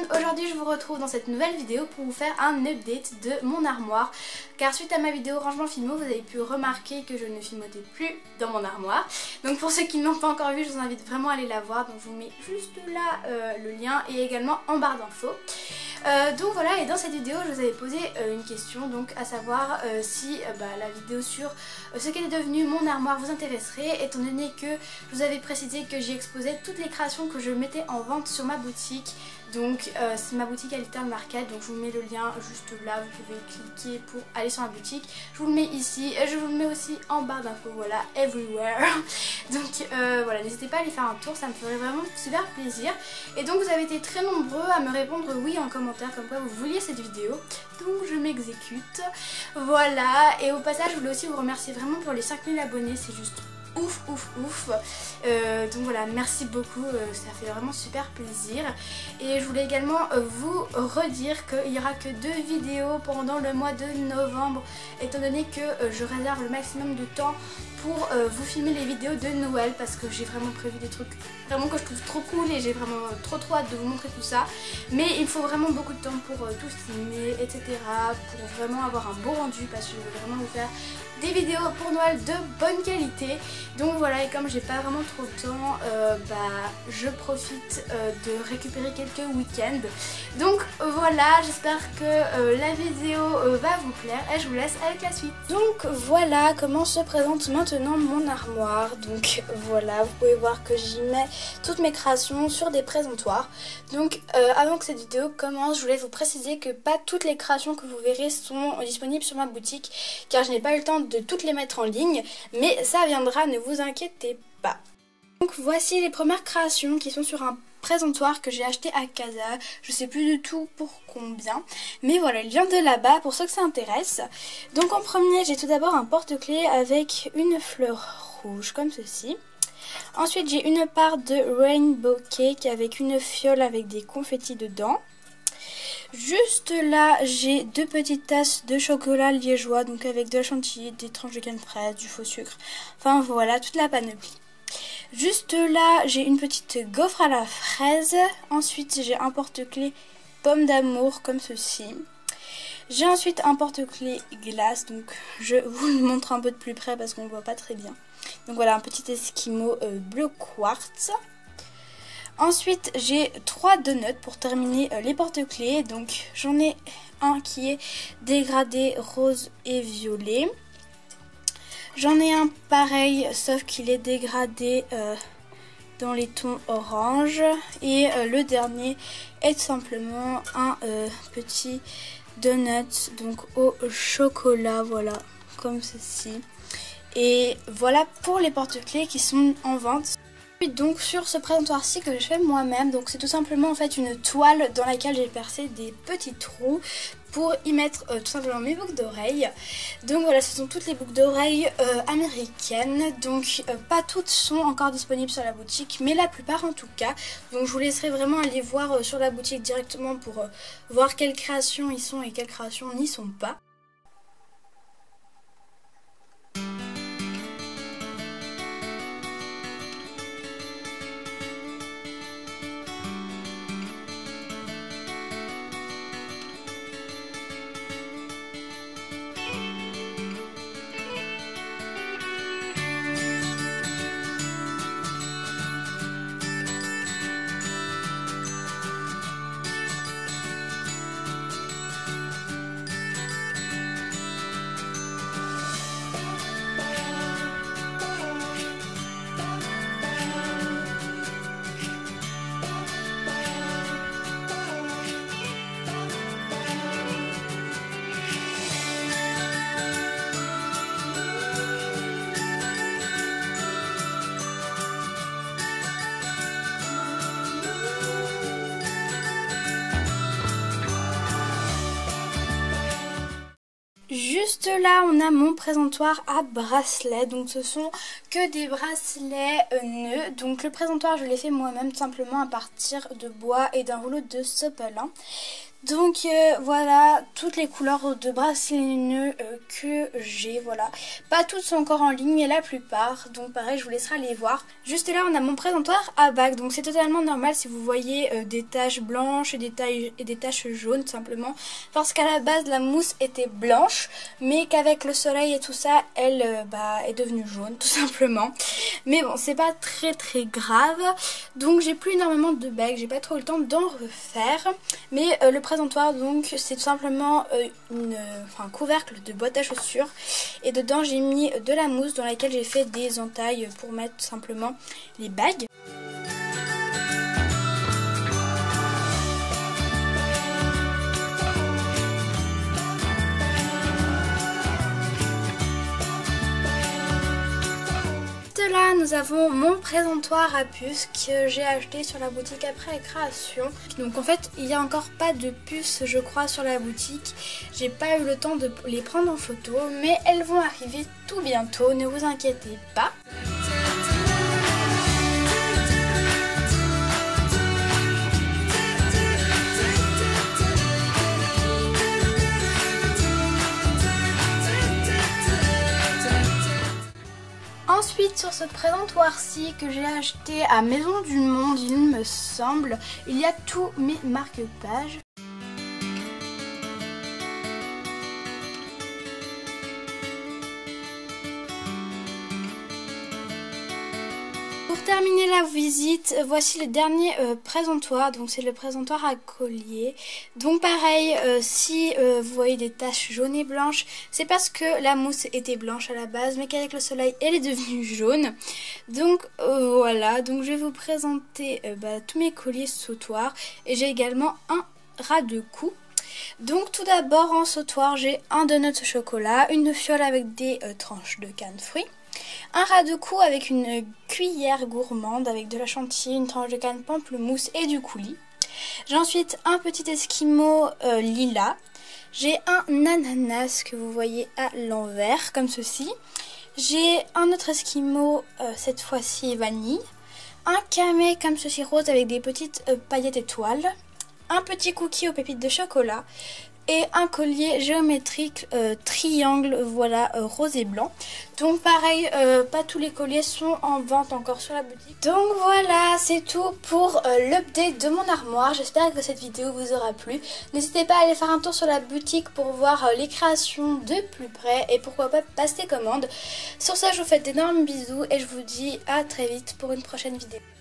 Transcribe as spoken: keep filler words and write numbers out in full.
aujourd'hui je vous retrouve dans cette nouvelle vidéo pour vous faire un update de mon armoire. Car suite à ma vidéo rangement filmo, vous avez pu remarquer que je ne filmotais plus dans mon armoire. Donc pour ceux qui ne l'ont pas encore vu, je vous invite vraiment à aller la voir. Donc je vous mets juste là euh, le lien et également en barre d'infos. Euh, donc voilà, et dans cette vidéo je vous avais posé euh, une question, donc à savoir euh, si euh, bah, la vidéo sur euh, ce qu'elle est devenue mon armoire vous intéresserait, étant donné que je vous avais précisé que j'y exposais toutes les créations que je mettais en vente sur ma boutique. Donc euh, c'est ma boutique à Little Market, donc je vous mets le lien juste là, vous pouvez cliquer pour aller sur ma boutique. Je vous le mets ici et je vous le mets aussi en barre d'infos, voilà, everywhere. Donc euh, voilà, n'hésitez pas à aller faire un tour, ça me ferait vraiment super plaisir. Et donc vous avez été très nombreux à me répondre oui en commentaire comme quoi vous vouliez cette vidéo, donc je m'exécute. Voilà, et au passage je voulais aussi vous remercier vraiment pour les cinq mille abonnés, c'est juste ouf ouf ouf. Euh, donc voilà, merci beaucoup, euh, ça fait vraiment super plaisir. Et je voulais également euh, vous redire qu'il n'y aura que deux vidéos pendant le mois de novembre, étant donné que euh, je réserve le maximum de temps pour euh, vous filmer les vidéos de Noël, parce que j'ai vraiment prévu des trucs vraiment que je trouve trop cool et j'ai vraiment trop trop hâte de vous montrer tout ça. Mais il faut vraiment beaucoup de temps pour euh, tout filmer, et cetera, pour vraiment avoir un beau rendu, parce que je veux vraiment vous faire des vidéos pour Noël de bonne qualité. Donc voilà, et comme j'ai pas vraiment trop de temps, euh, bah je profite euh, de récupérer quelques week-ends. Donc voilà, j'espère que euh, la vidéo euh, va vous plaire et je vous laisse avec la suite. Donc voilà comment se présente maintenant mon armoire. Donc voilà, vous pouvez voir que j'y mets toutes mes créations sur des présentoirs. Donc euh, avant que cette vidéo commence, je voulais vous préciser que pas toutes les créations que vous verrez sont disponibles sur ma boutique, car je n'ai pas eu le temps de toutes les mettre en ligne, mais ça viendra, ne vous inquiétez pas. Donc voici les premières créations qui sont sur un présentoir que j'ai acheté à Casa. Je sais plus du tout pour combien, mais voilà, il vient de là-bas pour ceux que ça intéresse. Donc en premier, j'ai tout d'abord un porte-clés avec une fleur rouge comme ceci. Ensuite, j'ai une part de Rainbow Cake avec une fiole avec des confettis dedans. Juste là, j'ai deux petites tasses de chocolat liégeois, donc avec de la chantilly, des tranches de canne fraise, du faux sucre. Enfin voilà, toute la panoplie. Juste là, j'ai une petite gaufre à la fraise. Ensuite, j'ai un porte-clés pomme d'amour comme ceci. J'ai ensuite un porte-clés glace, donc je vous le montre un peu de plus près parce qu'on ne voit pas très bien. Donc voilà, un petit esquimau euh, bleu quartz. Ensuite, j'ai trois donuts pour terminer euh, les porte-clés. Donc, j'en ai un qui est dégradé rose et violet. J'en ai un pareil, sauf qu'il est dégradé euh, dans les tons orange. Et euh, le dernier est simplement un euh, petit donut donc au chocolat, voilà, comme ceci. Et voilà pour les porte-clés qui sont en vente. Donc sur ce présentoir-ci que je fais moi-même, donc c'est tout simplement en fait une toile dans laquelle j'ai percé des petits trous pour y mettre euh, tout simplement mes boucles d'oreilles. Donc voilà, ce sont toutes les boucles d'oreilles euh, américaines, donc euh, pas toutes sont encore disponibles sur la boutique, mais la plupart en tout cas. Donc je vous laisserai vraiment aller voir euh, sur la boutique directement pour euh, voir quelles créations y sont et quelles créations n'y sont pas. Juste là, on a mon présentoir à bracelets. Donc ce sont que des bracelets euh, nœuds. Donc le présentoir, je l'ai fait moi-même simplement à partir de bois et d'un rouleau de sopalin. Donc euh, voilà toutes les couleurs de bracelets nœuds euh, que j'ai, voilà. Pas toutes sont encore en ligne mais la plupart, donc pareil je vous laisserai aller voir. Juste là on a mon présentoir à bague, donc c'est totalement normal si vous voyez euh, des taches blanches et des, tailles, et des taches jaunes tout simplement. Parce qu'à la base la mousse était blanche mais qu'avec le soleil et tout ça elle euh, bah, est devenue jaune tout simplement. Mais bon c'est pas très très grave, donc j'ai plus énormément de bagues, j'ai pas trop eu le temps d'en refaire. Mais euh, le présentoir donc c'est tout simplement euh, une, euh, enfin, un couvercle de boîte à chaussures et dedans j'ai mis de la mousse dans laquelle j'ai fait des entailles pour mettre tout simplement les bagues. Là nous avons mon présentoir à puces que j'ai acheté sur la boutique après la création. Donc en fait il n'y a encore pas de puces je crois sur la boutique. J'ai pas eu le temps de les prendre en photo mais elles vont arriver tout bientôt, ne vous inquiétez pas. Ensuite sur ce présentoir-ci que j'ai acheté à Maison du Monde, il me semble, il y a tous mes marque-pages. Pour terminer la visite, voici le dernier euh, présentoir, donc c'est le présentoir à collier. Donc pareil, euh, si euh, vous voyez des taches jaunes et blanches, c'est parce que la mousse était blanche à la base, mais qu'avec le soleil, elle est devenue jaune. Donc euh, voilà, donc je vais vous présenter euh, bah, tous mes colliers sautoirs et j'ai également un ras de cou. Donc tout d'abord en sautoir, j'ai un donut au chocolat, une fiole avec des euh, tranches de canne fruits. Un ras de cou avec une cuillère gourmande avec de la chantilly, une tranche de canne pamplemousse et du coulis. J'ai ensuite un petit esquimau euh, lilas. J'ai un ananas que vous voyez à l'envers comme ceci. J'ai un autre esquimau, euh, cette fois-ci vanille. Un camé comme ceci rose avec des petites euh, paillettes étoiles. Un petit cookie aux pépites de chocolat. Et un collier géométrique euh, triangle, voilà, euh, rose et blanc. Donc pareil, euh, pas tous les colliers sont en vente encore sur la boutique. Donc voilà, c'est tout pour euh, l'update de mon armoire. J'espère que cette vidéo vous aura plu. N'hésitez pas à aller faire un tour sur la boutique pour voir euh, les créations de plus près. Et pourquoi pas passer commande. Sur ça, je vous fais d'énormes bisous et je vous dis à très vite pour une prochaine vidéo.